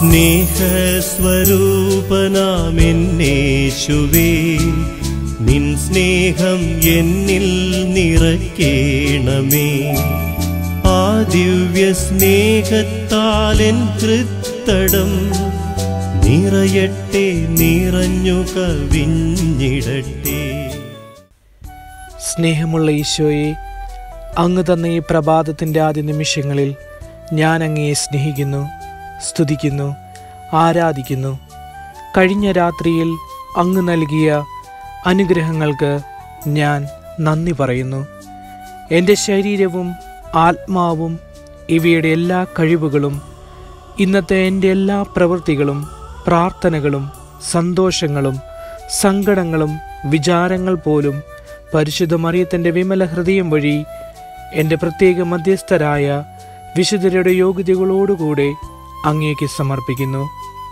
സ്നേഹസ്വരൂപനാമെന്നേശുവേ, നിൻ സ്നേഹം എന്നിൽ നിറയ്ക്കേണമേ. ആ ദിവ്യ സ്നേഹത്താലെൻ ഹൃത്തടം നിറയട്ടെ, നിറഞ്ഞു കവിഞ്ഞിടട്ടെ. സ്നേഹമുള്ള ഈശോയെ, അങ്ങ് തന്ന ഈ പ്രഭാതത്തിൻ്റെ ആദ്യ നിമിഷങ്ങളിൽ ഞാൻ അങ്ങയെ സ്നേഹിക്കുന്നു, സ്തുതിക്കുന്നു, ആരാധിക്കുന്നു. കഴിഞ്ഞ രാത്രിയിൽ അങ്ങ് നൽകിയ അനുഗ്രഹങ്ങൾക്ക് ഞാൻ നന്ദി പറയുന്നു. എൻ്റെ ശരീരവും ആത്മാവും ഇവയുടെ എല്ലാ കഴിവുകളും ഇന്നത്തെ എൻ്റെ എല്ലാ പ്രവൃത്തികളും പ്രാർത്ഥനകളും സന്തോഷങ്ങളും സങ്കടങ്ങളും വിചാരങ്ങൾ പോലും പരിശുദ്ധ മറിയത്തിൻ്റെ വിമല ഹൃദയം വഴി എൻ്റെ പ്രത്യേക മധ്യസ്ഥരായ വിശുദ്ധരുടെ യോഗ്യതകളോടുകൂടെ അങ്ങേക്ക് സമർപ്പിക്കുന്നു.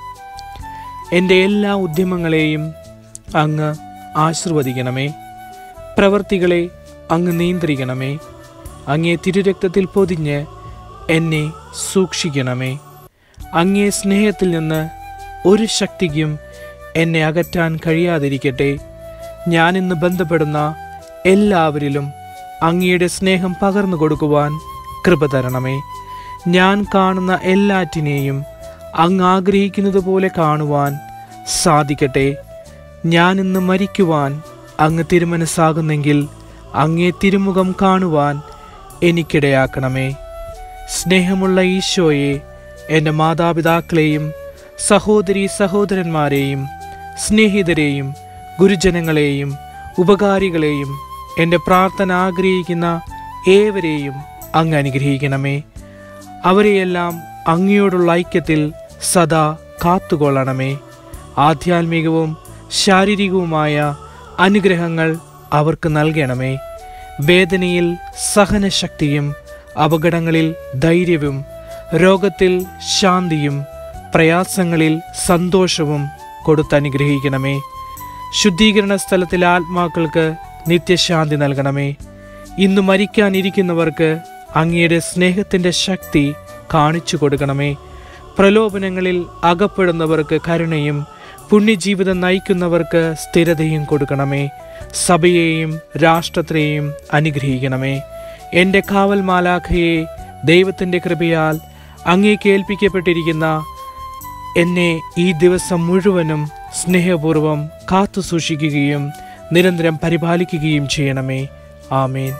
എൻ്റെ എല്ലാ ഉദ്യമങ്ങളെയും അങ്ങ് ആശീർവദിക്കണമേ. പ്രവൃത്തികളെ അങ്ങ് നിയന്ത്രിക്കണമേ. അങ്ങേ തിരുരക്തത്തിൽ പൊതിഞ്ഞ് എന്നെ സൂക്ഷിക്കണമേ. അങ്ങേ സ്നേഹത്തിൽ നിന്ന് ഒരു ശക്തിക്കും എന്നെ അകറ്റാൻ കഴിയാതിരിക്കട്ടെ. ഞാനിന്ന് ബന്ധപ്പെടുന്ന എല്ലാവരിലും അങ്ങയുടെ സ്നേഹം പകർന്നു കൊടുക്കുവാൻ കൃപ തരണമേ. ഞാൻ കാണുന്ന എല്ലാറ്റിനെയും അങ്ങ് ആഗ്രഹിക്കുന്നത് പോലെ കാണുവാൻ സാധിക്കട്ടെ. ഞാനിന്ന് മരിക്കുവാൻ അങ്ങ് തിരുമനസ്സാകുന്നെങ്കിൽ അങ്ങേ തിരുമുഖം കാണുവാൻ എനിക്കിടയാക്കണമേ. സ്നേഹമുള്ള ഈശോയെ, എൻ്റെ മാതാപിതാക്കളെയും സഹോദരീ സഹോദരന്മാരെയും സ്നേഹിതരെയും ഗുരുജനങ്ങളെയും ഉപകാരികളെയും എൻ്റെ പ്രാർത്ഥന ആഗ്രഹിക്കുന്ന ഏവരെയും അങ്ങ് അനുഗ്രഹിക്കണമേ. അവരെയെല്ലാം അങ്ങയോടുള്ള ഐക്യത്തിൽ സദാ കാത്തുകൊള്ളണമേ. ആധ്യാത്മികവും ശാരീരികവുമായ അനുഗ്രഹങ്ങൾ അവർക്ക് നൽകണമേ. വേദനയിൽ സഹനശക്തിയും അപകടങ്ങളിൽ ധൈര്യവും രോഗത്തിൽ ശാന്തിയും പ്രയാസങ്ങളിൽ സന്തോഷവും കൊടുത്തനുഗ്രഹിക്കണമേ. ശുദ്ധീകരണ സ്ഥലത്തിലെ ആത്മാക്കൾക്ക് നിത്യശാന്തി നൽകണമേ. ഇന്ന് മരിക്കാനിരിക്കുന്നവർക്ക് അങ്ങയുടെ സ്നേഹത്തിൻ്റെ ശക്തി കാണിച്ചു കൊടുക്കണമേ. പ്രലോഭനങ്ങളിൽ അകപ്പെടുന്നവർക്ക് കരുണയും പുണ്യജീവിതം നയിക്കുന്നവർക്ക് സ്ഥിരതയും കൊടുക്കണമേ. സഭയെയും രാഷ്ട്രത്തെയും അനുഗ്രഹിക്കണമേ. എൻ്റെ കാവൽ മാലാഖയെ ദൈവത്തിൻ്റെ കൃപയാൽ അങ്ങേക്ക് ഏൽപ്പിക്കപ്പെട്ടിരിക്കുന്ന എന്നെ ഈ ദിവസം മുഴുവനും സ്നേഹപൂർവം കാത്തു സൂക്ഷിക്കുകയും നിരന്തരം പരിപാലിക്കുകയും ചെയ്യണമേ. ആമേൻ.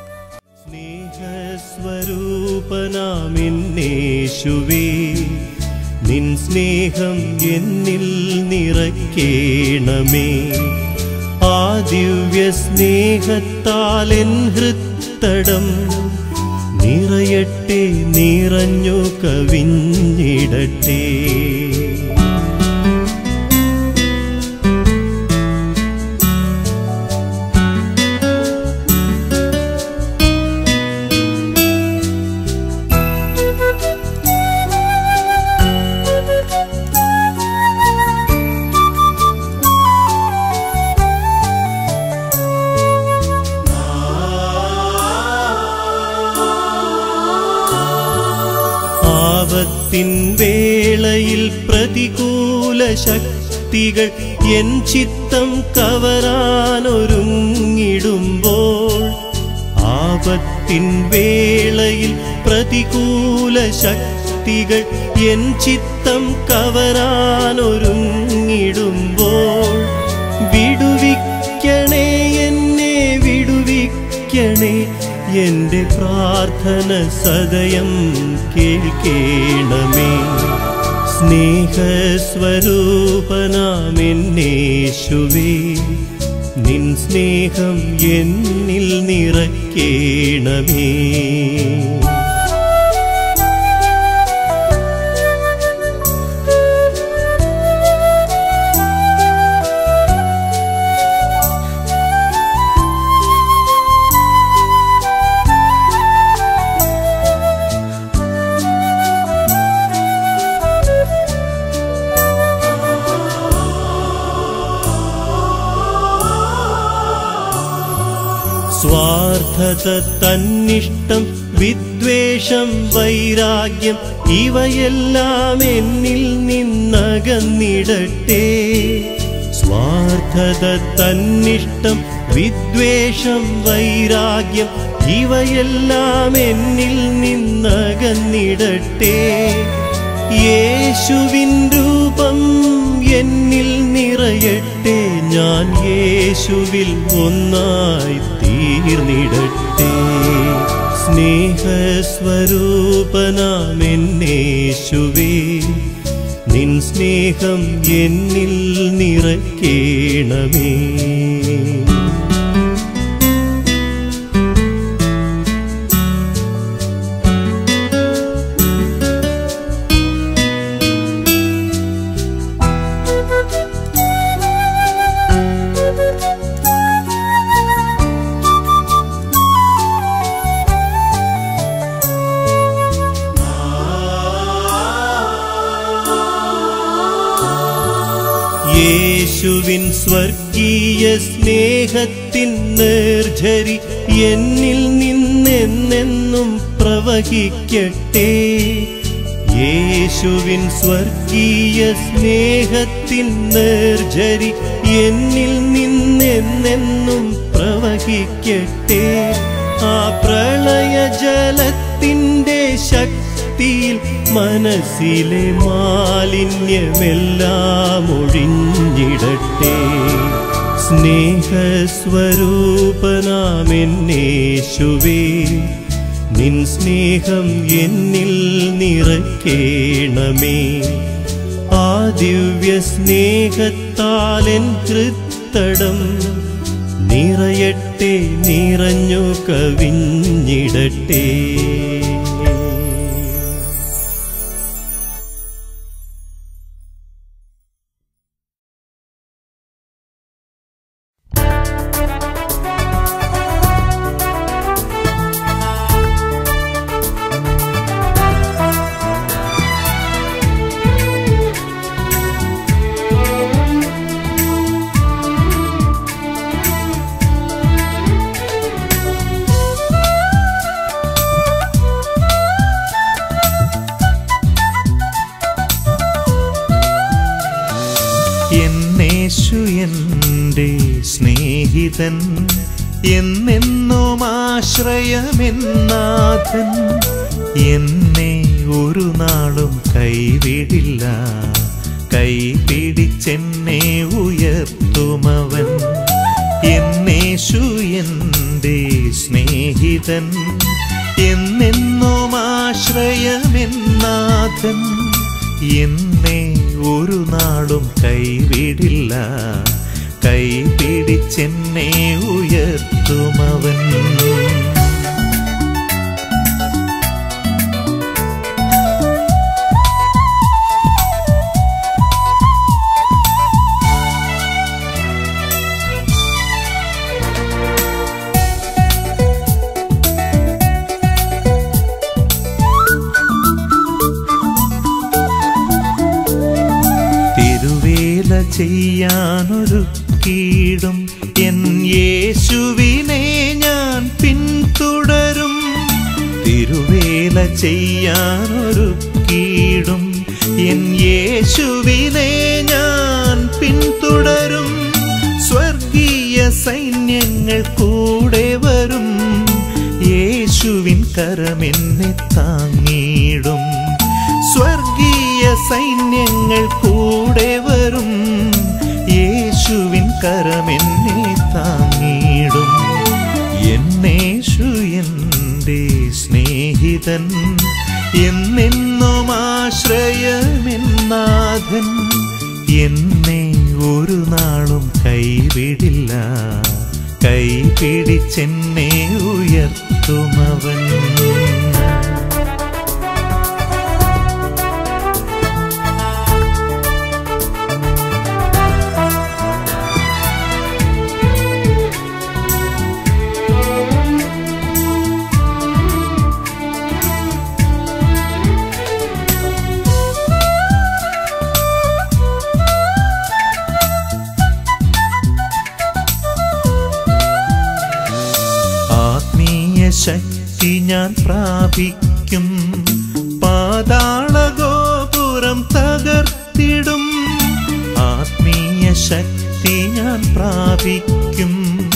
സ്നേഹസ്വരൂപനാമെന്നേശുവേ, നിൻ സ്നേഹം എന്നിൽ നിറയ്ക്കേണമേ. ആ ദിവ്യ സ്നേഹത്താലെൻ ഹൃത്തടം നിറയട്ടെ, നിറഞ്ഞു കവിഞ്ഞിടട്ടെ. ആപത്തിൻ വേളയിൽ പ്രതികൂല ശക്തികൾ എൻ ചിത്തം കവരാനൊരുങ്ങിടുമ്പോൾ, ആപത്തിൻ വേളയിൽ പ്രതികൂല ശക്തികൾ എൻ ചിത്തം കവരാനൊരുങ്ങിടുമ്പോൾ, വിടുവിക്കണേ എന്നെ വിടുവിക്കണേ. എൻ്റെ പ്രാർത്ഥന സദയം കേൾക്കേണമേ. സ്നേഹസ്വരൂപനാമെന്നേശുവേ, നിൻ സ്നേഹം എന്നിൽ നിറയ്ക്കേണമേ. സ്വാർത്ഥത, തന്നിഷ്ടം, വിദ്വേഷം, വൈരാഗ്യം ഇവയെല്ലാം എന്നിൽ നിന്ന് നിന്നകന്നിടട്ടെ. സ്വാർത്ഥത, തന്നിഷ്ടം, വിദ്വേഷം, വൈരാഗ്യം ഇവയെല്ലാം എന്നിൽ നിന്നകന്നിടട്ടെ. യേശുവിൻ രൂപം എന്നിൽ നിറയട്ടെ. ഞാൻ യേശുവിൽ ഒന്നായി തീർന്നിടട്ടെ. സ്നേഹസ്വരൂപനാമെന്നേശുവേ, നിൻ സ്നേഹം എന്നിൽ നിറയ്ക്കണമേ. യേശുവിൻ സ്വർഗീയ സ്നേഹത്തിൻ നേർജരി എന്നിൽ നിന്നെന്നും പ്രവഹിക്കട്ടെ. യേശുവിൻ സ്വർഗീയ സ്നേഹത്തിൻ നേർജരി എന്നിൽ നിന്നെന്നും പ്രവഹിക്കട്ടെ. ആ പ്രളയജലത്തിൻ്റെ ശക്തിയിൽ മനസ്സിലെ മാലിന്യമെല്ലാം ഒഴിഞ്ഞിടട്ടെ. സ്നേഹസ്വരൂപനാമെന്നേശുവേ, നിൻ സ്നേഹം എന്നിൽ നിറയ്ക്കണമേ. ആ ദിവ്യ സ്നേഹത്താലെൻ ഹൃത്തടം നിറയട്ടെ, നിറഞ്ഞു കവിഞ്ഞിടട്ടെ. എന്നേശു എൻ്റെ സ്നേഹിതൻ, എന്നെന്നും ആശ്രയമെന്നാഥൻ. എന്നെ ഒരു നാളും കൈവിടില്ല, കൈപിടിച്ചെന്നെ ഉയർത്തുമവൻ. എന്നേശു എൻ്റെ സ്നേഹിതൻ, എന്നെന്നും ആശ്രയമെന്നാഥൻ. എന്നെ ഒരു നാളും കൈവിടില്ല, കൈപിടിച്ചെന്നെ ഉയർത്തുമവൻ. തിരുവേല ചെയ്യാനൊരുക്കിയിടും എൻ യേശുവിനെ ഞാൻ പിന്തുടരും. തിരുവേല ചെയ്യാനൊരുക്കിയിടും എൻ യേശുവിനെ ഞാൻ പിന്തുടരും. സ്വർഗീയ സൈന്യങ്ങൾ കൂടെ വരും, യേശുവിൻ കരമെന്നെ താങ്ങിയിടും. സ്വർഗീയ സൈന്യങ്ങൾ കൂടെ വരും, യേശുവിൻ കരമെന്നെ താങ്ങിയിടും. എന്നേശു എൻ്റെ സ്നേഹിതൻ, എന്നെന്നും ആശ്രയമെന്നാഥൻ. എന്നെ ഒരു നാളും കൈവിടില്ല, കൈപിടിച്ചെന്നെ ഉയർത്തുമവൻ. ശക്തി ഞാൻ പ്രാപിക്കും, പാതാളഗോപുരം തകർത്തിടും. ശക്തി ഞാൻ പ്രാപിക്കും.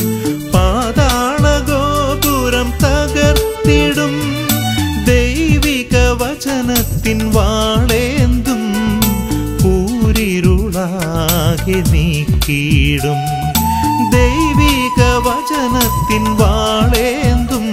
പാതാളഗോപുരം തകർത്തിടും. ദൈവിക വചനത്തിൻ വാളേന്തും. കൂരിരുളാകെ നീക്കിയിടും. ദൈവിക വചനത്തിൻ വാളേന്തും.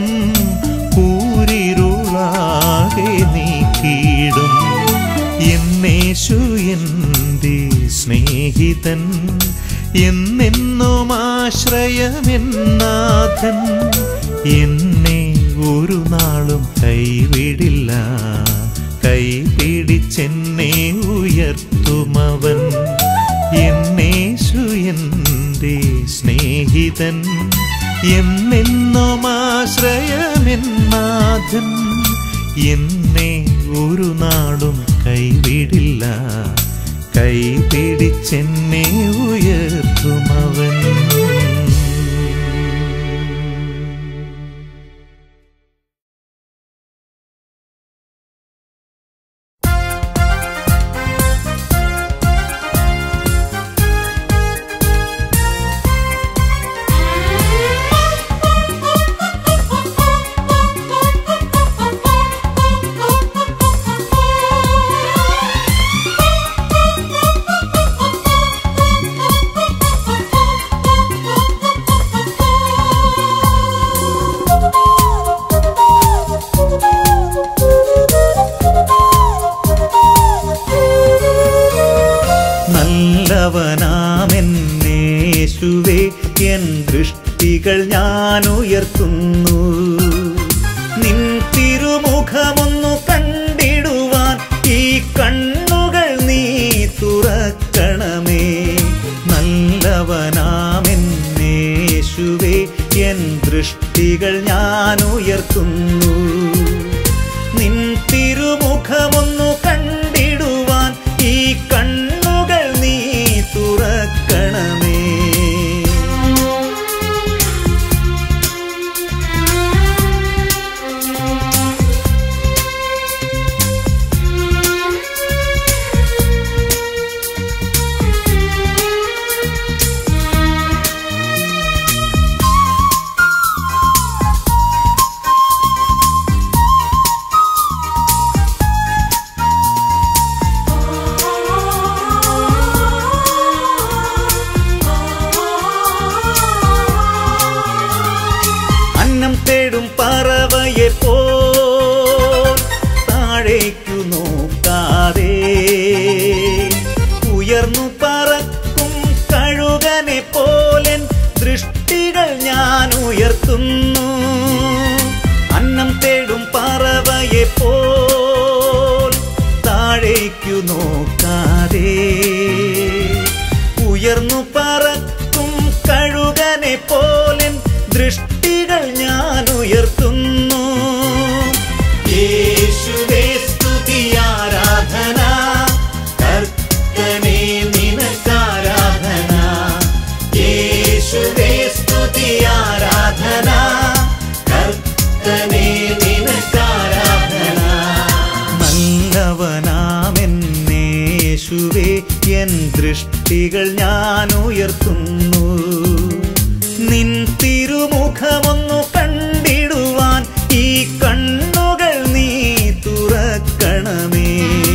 കൂരിരുളാകെ നീക്കിയിടും. എന്നേശു എൻ്റെ സ്നേഹിതൻ, എന്നെന്നും ആശ്രയമെന്നാഥൻ. എന്നെ ഒരു നാളും കൈവിടില്ല. കൈപിടിച്ചെന്നെ ഉയർത്തുമവൻ. എന്നേശു എൻ്റെ സ്നേഹിതൻ, എന്നെന്നും ആശ്രയമെന്നാഥൻ. എന്നെ ഒരു നാളും കൈവിടില്ല. കൈപിടിച്ചെന്നെ ഉയർത്തുമവൻ. നല്ലവനാമെന്നേശുവേ, എൻ ദൃഷ്ടികൾ ഞാൻ ഉയർത്തുന്നു. നിൻ തിരുമുഖമൊന്നു കണ്ടിടുവാൻ ഈ കണ്ണുകൾ നീ തുറക്കണമേ. നല്ലവനാമെന്നേശുവേ, എൻ ദൃഷ്ടികൾ ഞാൻ ഉയർത്തുന്നു. നിൻ തിരുമുഖമൊന്നു കണ്ടിടുവാൻ ഈ കണ്ണുകൾ നീ തുറക്കണമേ. തേടും പറവയെ പോൽ താഴേക്കു നോക്കാതെ, ഉയർന്നു പറക്കും കഴുകനെ പോലൻ ദൃഷ്ടികൾ ഞാൻ ഉയർത്തുന്നു. അന്നം തേടും പറവയെ പോൽ താഴേക്കു നോക്കാതെ, ഉയർന്നു പറക്കും കഴുകനെ പോലൻ ദൃഷ്ടികൾ ഞാൻ ഉയർത്തുന്നു. യേശുവേ സ്തുതി ആരാധന, കർത്തനേ നിനക്കാരാധന. യേശുവേ സ്തുതി ആരാധന, കർത്തനേ നിനക്കാരാധന. നല്ലവനാമെന്നേശുവേ, എൻ ദൃഷ്ടികൾ ഞാൻ ഉയർത്തുന്നു. നിൻ തിരുമുഖമൊന്നു കണ്ടിടുവാൻ ഈ കണ്ണുകൾ നീ തുറക്കണമേ.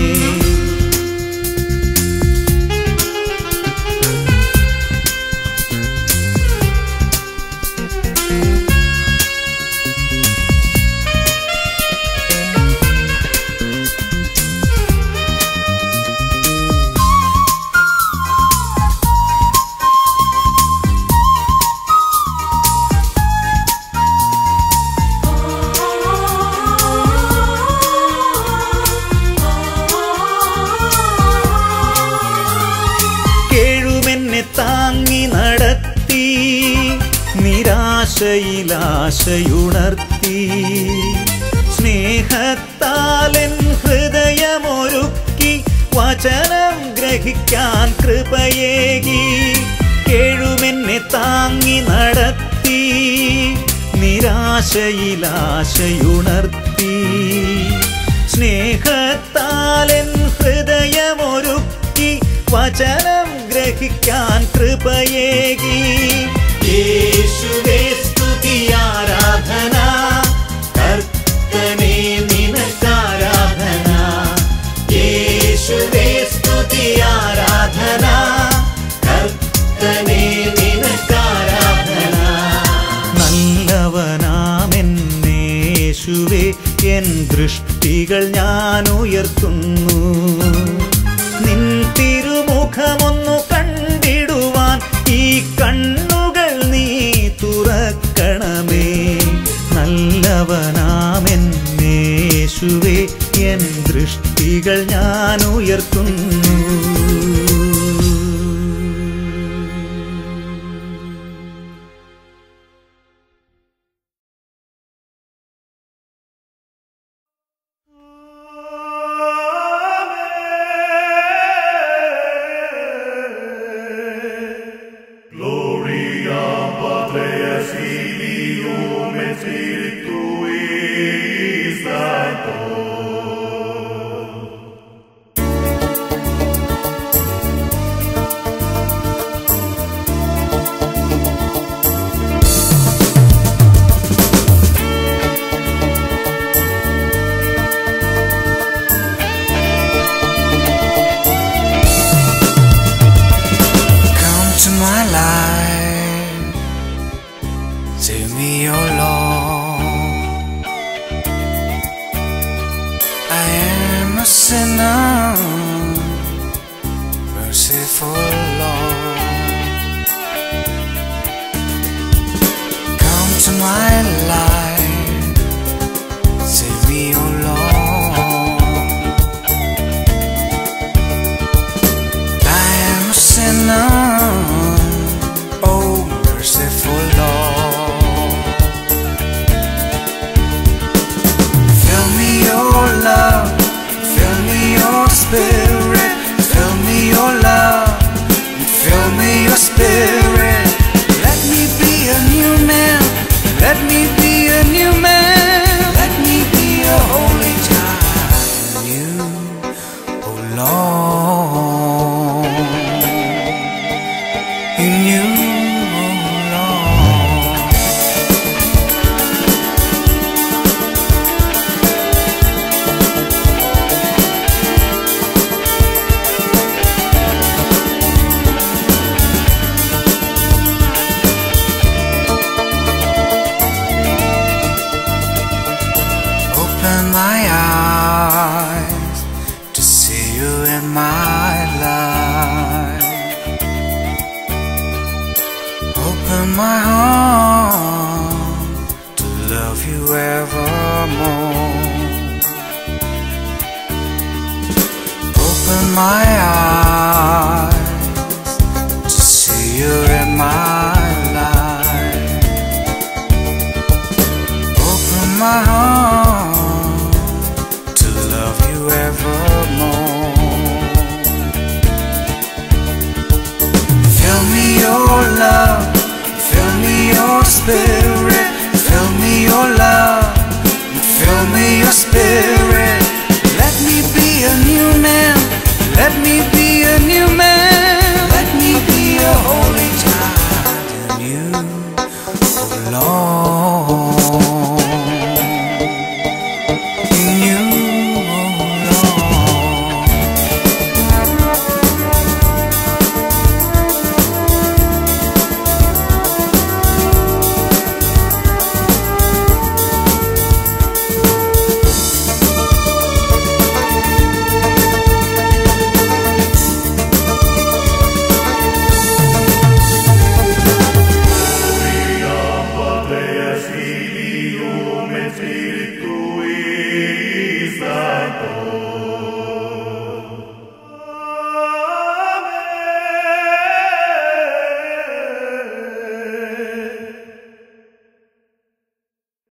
താങ്ങി നടത്തി, നിരാശയിലാശയുണർത്തി, സ്നേഹത്താലെൻ ഹൃദയമൊരുക്കി, വചനം ഗ്രഹിക്കാൻ കൃപയേകി. കേഴുമെന്നെ താങ്ങി നടത്തി, നിരാശയിലാശയുണർത്തി, സ്നേഹത്താലെൻ ഹൃദയമൊരുക്കി, വചനം ഗ്രഹിക്കാൻ കൃപയേകി. യേശുവേ സ്തുതി ആരാധന, കർത്തനേ നിനക്കാരാധന. യേശുവേ സ്തുതി ആരാധന, കർത്തനേ നിനക്കാരാധന. നല്ലവനാമെന്നേശുവേ എൻ ദൃഷ്ടികൾ ഞാൻ ഉയർത്തുന്നു. നിൻ തിരുമുഖമൊന്നു കണ്ടിടുവാൻ ഈ കണ്ണുകൾ നീ തുറക്കണമേ. നല്ലവനാമെന്നേശുവേ എൻ ദൃഷ്ടികൾ ഞാൻ ഉയർത്തുന്നു. Fill me your